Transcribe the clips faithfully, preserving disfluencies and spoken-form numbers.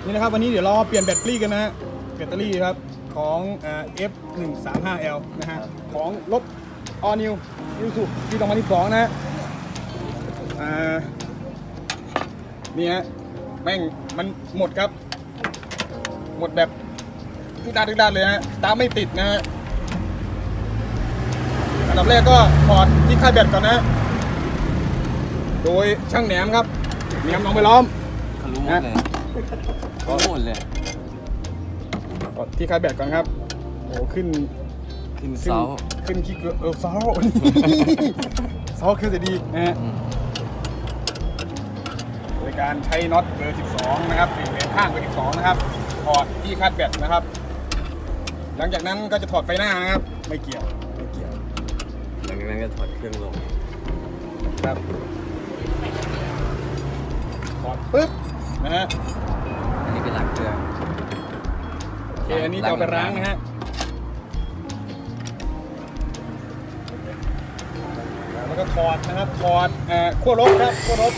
นี่นะครับวันนี้เดี๋ยวเราเปลี่ยนแบตเตอรี่กันนะฮะแบตเตอรี่ครับของเอฟหนึ่งสามห้าแอลนะฮะของรถ All New Isuzu ปีสองพันสิบสองนะฮะอ่านี่ฮะแม่งมันหมดครับหมดแบบทุกด้านทุกด้านเลยฮะตามไม่ติดนะฮะอันดับแรกก็ถอดที่คลายแบตก่อนนะโดยช่างแหนมครับแหนมลองไปล้อมทะลุหมดเลยทะลุหมดเลยที่คลายแบตก่อนครับโอ้ขึ้นขึ้นเสาขึ้นขี้เกลือเออเสาเสาคือจะดีนะฮะโดยการใช้น็อตเบอร์สิบสองนะครับเปลี่ยนข้างเบอร์สิบสองนะครับถอดที่คาดแบตนะครับหลังจากนั้นก็จะถอดไฟหน้านะครับไม่เกี่ยวไม่เกี่ยวหลังจากนั้นก็ถอดเครื่องลงครับถอดปึ๊บนะฮะอันนี้เป็นล้างเครื่องโอเคอันนี้จะเอาไปล้างนะฮะแล้วก็ถอดนะครับถอดขั้วรถครับขั้วรถ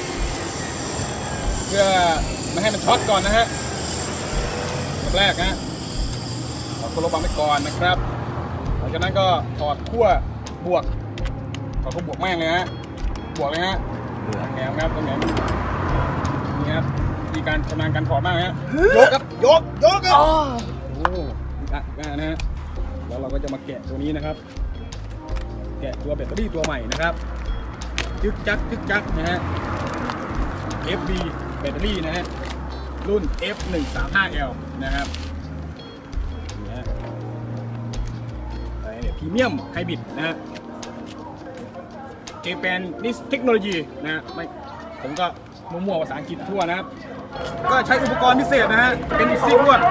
เพื่อไม่ให้มันช็อตก่อนนะฮะแรกนะถอดขั้วรถบางไปก่อนนะครับหลังจากนั้นก็ถอดขั้วบวกถอดขั้วบวกแม่งเลยฮะบวกเลยฮะแหนมครับตรงแหนมนี่ครับมีการชำนาญการถอดมากนะยกครับยกยกครับโอ้อ่ะนะฮะแล้วเราก็จะมาแกะตัวนี้นะครับแกะตัวแบตเตอรี่ตัวใหม่นะครับจึ๊กจักจึ๊กจักนะฮะ เอฟ บี แบตเตอรี่นะฮะรุ่น เอฟ หนึ่งสามห้าแอล นะครับนี่ฮะอะไรเนี่ยพรีเมียมไฮบริดนะฮะเจแปนดิสเทคโนโลยีนะฮะไม่ผมก็มั่วๆภาษาอังกฤษทั่วนะครับก็ใช้อุปกรณ์พิเศษนะฮะเป็นซีรวด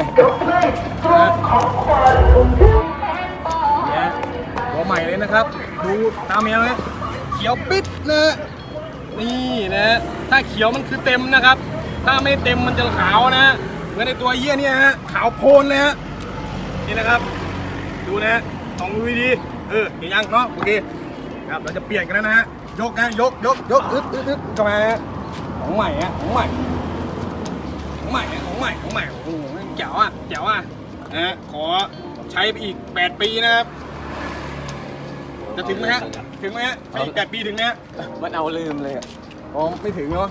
เนี่ยตัวใหม่เลยนะครับดูตามแมวนะเขียวปิดนะนี่นะถ้าเขียวมันคือเต็มนะครับถ้าไม่เต็มมันจะขาวนะเหมือนในตัวเยี่ยนี่ฮะขาวโพลนเลยฮะนี่นะครับดูนะฮะต้องดูดีเออเห็นยังเนาะโอเคครับเราจะเปลี่ยนกันแล้วนะฮะยกนะยกยกยกอึดอึดอึดเข้ามาของใหม่ฮะของใหม่ของใหม่ของใหม่ของใหม่โอ้โหเจ๋วอ่ะเจ๋วอ่ะนะขอใช้ไปอีกแปดปีนะครับจะถึงไหมฮะถึงไหมฮะอีกแปดปีถึงเนี้ยมันเอาลืมเลยอ่ะอ๋อไม่ถึงเนาะ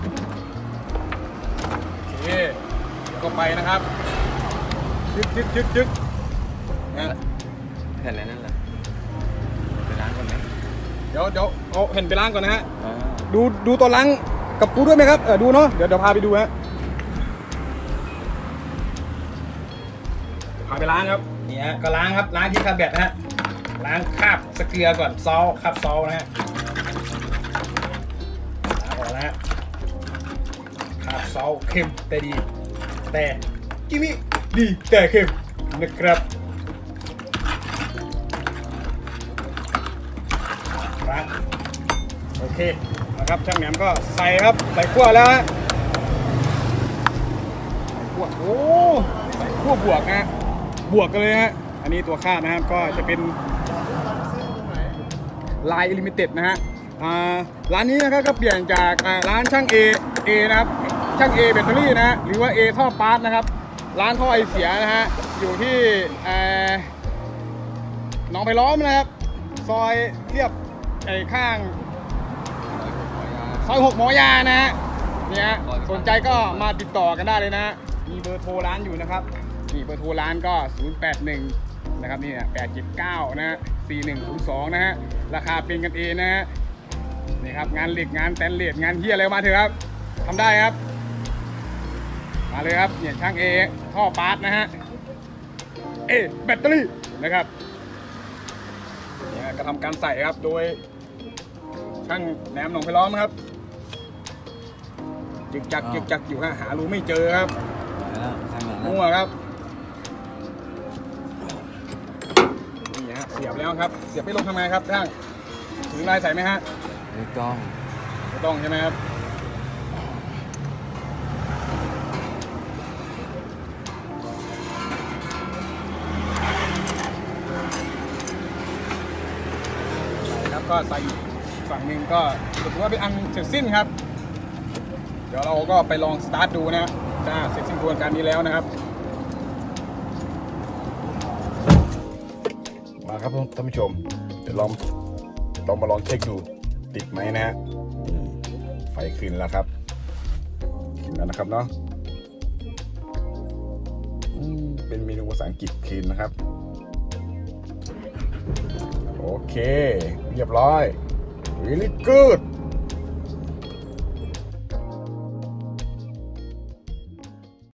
โอเคเดี๋ยวก็ไปนะครับจึ๊กจึ๊กจึ๊กจึ๊กนะแผ่นอะไรนั่นแหละไปล้างก่อนไหมเดี๋ยวเดี๋ยวเอาเห็นไปล้างก่อนนะฮะดูดูตัวล้างกับกูด้วยไหมครับเออดูเนาะเดี๋ยวเดี๋ยวพาไปดูฮะพาไปล้างครับนี่ฮะก็ล้างครับล้างที่คาร์แบตนะฮะล้างคราบสเกลือก่อนซอลคราบซอลนะฮะล้างออกนะฮะคราบซอลเค็มแต่ดีแต่กิมิดีแต่เค็มนะครับล้างโอเคนะครับช่างแหนมก็ใส่ครับใส่ขั้วแล้วฮะขั้วโอ้ใส่ขั้วบวกนะบวกกันเลยฮะอันนี้ตัวคาดนะครับก็จะเป็นลายลิมิเต็ดนะฮะร้านนี้นะครับก็เปลี่ยนจากร้านช่าง A A นะครับช่าง A แบตเตอรี่นะฮะหรือว่า A ท่อปาร์ตนะครับร้านท่อไอเสียนะฮะอยู่ที่หนองไผ่ล้อมนะครับซอยเรียบไอ้ข้างซอยหกหมอยานะฮะเนี่ยสนใจก็มาติดต่อกันได้เลยนะมีเบอร์โทรร้านอยู่นะครับนี่เบอร์โทรร้านก็ศูนย์ แปด หนึ่งนะครับนี่แปด เจ็ด เก้านะฮะสี่ หนึ่ง ศูนย์ สองนะฮะราคาเป็นกันเองนะฮะนี่ครับงานเหล็กงานแตนเลสงานเฮียอะไรมาเถอะครับทำได้ครับมาเลยครับเนี่ยช่าง A ท่อปาร์ตนะฮะ A แบตเตอรี่นะครับเนี่ยก็ทำการใส่ครับโดยช่างแหนมหนองไผ่ล้อมครับจึกจักจึกจักอยู่ฮะหารูไม่เจอครับมั่วครับนี่ฮะเสียบแล้วครับเสียบไม่ลงทำไงครับช่างถึงลายใส่ไหมฮะไม่ต้องไม่ต้องใช่ไหมครับก็ใส่ฝั่งหนึ่งก็ถือว่าเป็นอันเสร็จสิ้นครับเดี๋ยวเราก็ไปลองสตาร์ทดูนะจ้าเสร็จสิ้นกระบวนการนี้แล้วนะครับมาครับท่านผู้ชมเดี๋ยวลองลองมาลองเช็คดูติดไหมนะฮะไฟขึ้นแล้วครับขึ้นแล้วนะครับเนาะเป็นเมนูภาษาอังกฤษขึ้นนะครับโอเคเรียบร้อย really good